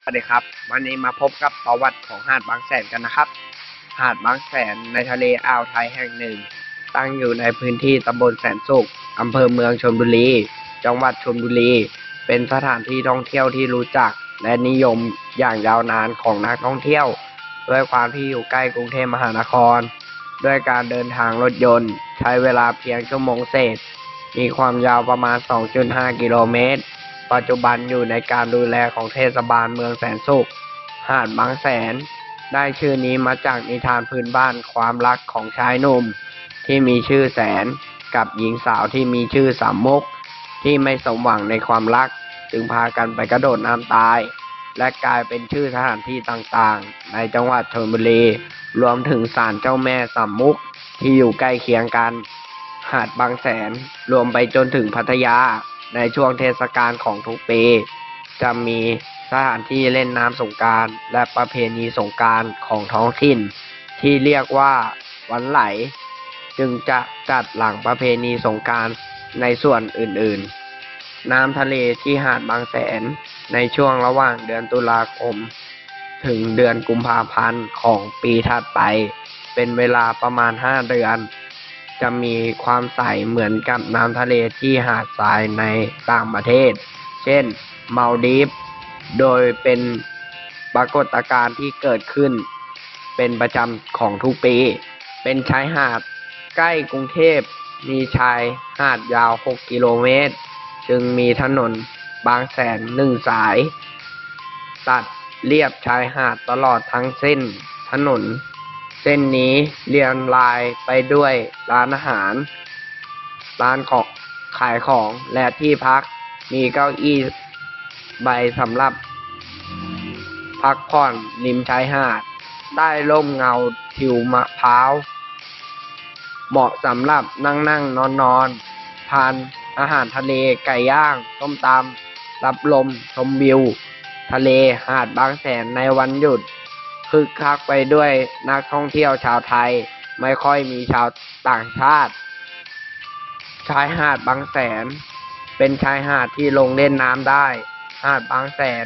สวัสดีครับวันนี้มาพบกับประวัติของหาดบางแสนกันนะครับหาดบางแสนในทะเลอ่าวไทยแห่งหนึ่งตั้งอยู่ในพื้นที่ตำบลแสนสุขอำเภอเมืองชลบุรีจังหวัดชลบุรีเป็นสถานที่ท่องเที่ยวที่รู้จักและนิยมอย่างยาวนานของนักท่องเที่ยวด้วยความที่อยู่ใกล้กรุงเทพมหานครด้วยการเดินทางรถยนต์ใช้เวลาเพียงชั่วโมงเศษมีความยาวประมาณ 2.5 กิโลเมตรปัจจุบันอยู่ในการดูแลของเทศบาลเมืองแสนสุขหาดบางแสนได้ชื่อนี้มาจากนิทานพื้นบ้านความรักของชายหนุ่มที่มีชื่อแสนกับหญิงสาวที่มีชื่อสามมุกที่ไม่สมหวังในความรักจึงพากันไปกระโดดน้ำตายและกลายเป็นชื่อสถานที่ต่างๆในจังหวัดชลบุรีรวมถึงศาลเจ้าแม่สามมุกที่อยู่ใกล้เคียงกันหาดบางแสนรวมไปจนถึงพัทยาในช่วงเทศกาลของทุกปีจะมีสถานที่เล่นน้ำสงกรานต์และประเพณีสงกรานต์ของท้องถิ่นที่เรียกว่าวันไหลจึงจะจัดหลังประเพณีสงกรานต์ในส่วนอื่นๆน้ำทะเลที่หาดบางแสนในช่วงระหว่างเดือนตุลาคมถึงเดือนกุมภาพันธ์ของปีถัดไปเป็นเวลาประมาณ5 เดือนจะมีความใสเหมือนกับน้ำทะเลที่หาดทรายในต่างประเทศเช่นมัลดีฟโดยเป็นปรากฏการณ์ที่เกิดขึ้นเป็นประจำของทุกปีเป็นชายหาดใกล้กรุงเทพมีชายหาดยาว6 กิโลเมตรจึงมีถนนบางแสน1 สายตัดเลียบชายหาดตลอดทั้งเส้นถนนเส้นนี้เรียงรายไปด้วยร้านอาหารร้านของขายของและที่พักมีเก้าอี้ใบสำหรับพักผ่อนริมชายหาดใต้ร่มเงาทิวมะพร้าวเหมาะสำหรับนั่งนอนทานอาหารทะเลไก่ย่างส้มตำรับลมชมวิวทะเลหาดบางแสนในวันหยุดคึกคักไปด้วยนักท่องเที่ยวชาวไทยไม่ค่อยมีชาวต่างชาติชายหาดบางแสนเป็นชายหาดที่ลงเล่นน้ำได้หาดบางแสน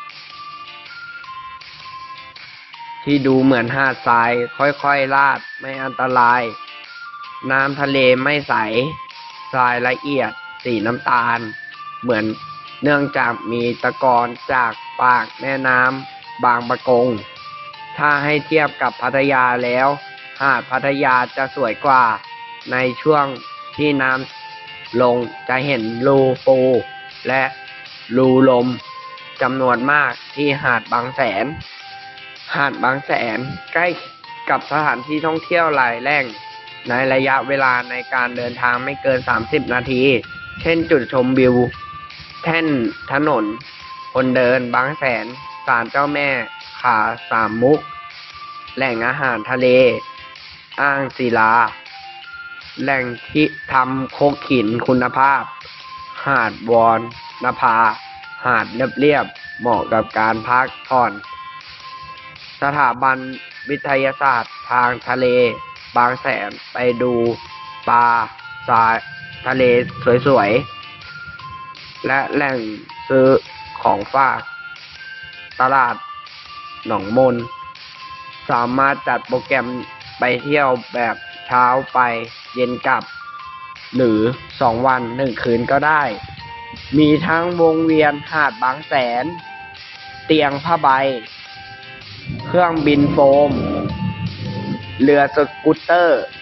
ที่ดูเหมือนหาดทรายค่อยๆลาดไม่อันตรายน้ำทะเลไม่ใสทรายละเอียดสีน้ำตาลเหมือนเนื่องจากมีตะกอนจากปากแม่น้ำบางปะกงถ้าให้เทียบกับพัทยาแล้วหาดพัทยาจะสวยกว่าในช่วงที่น้ำลงจะเห็นรูปูและรูลมจำนวนมากที่หาดบางแสนหาดบางแสนใกล้กับสถานที่ท่องเที่ยวหลายแหล่งในระยะเวลาในการเดินทางไม่เกิน30 นาทีเช่นจุดชมวิวแท่นถนนคนเดินบางแสนศาลเจ้าแม่ขาสามมุกแหล่งอาหารทะเลอ่างศิลาแหล่งที่ทำโคกหินคุณภาพหาดวอนนภาหาดเรียบเหมาะกับการพักผ่อนสถาบันวิทยาศาสตร์ทางทะเลบางแสนไปดูปลาทรายทะเลสวยๆและแหล่งซื้อของฝากตลาดหนองมนสามารถจัดโปรแกรมไปเที่ยวแบบเช้าไปเย็นกลับหรือ2 วัน 1 คืนก็ได้มีทั้งวงเวียนหาดบางแสนเตียงผ้าใบเครื่องบินโฟมเรือสกูตเตอร์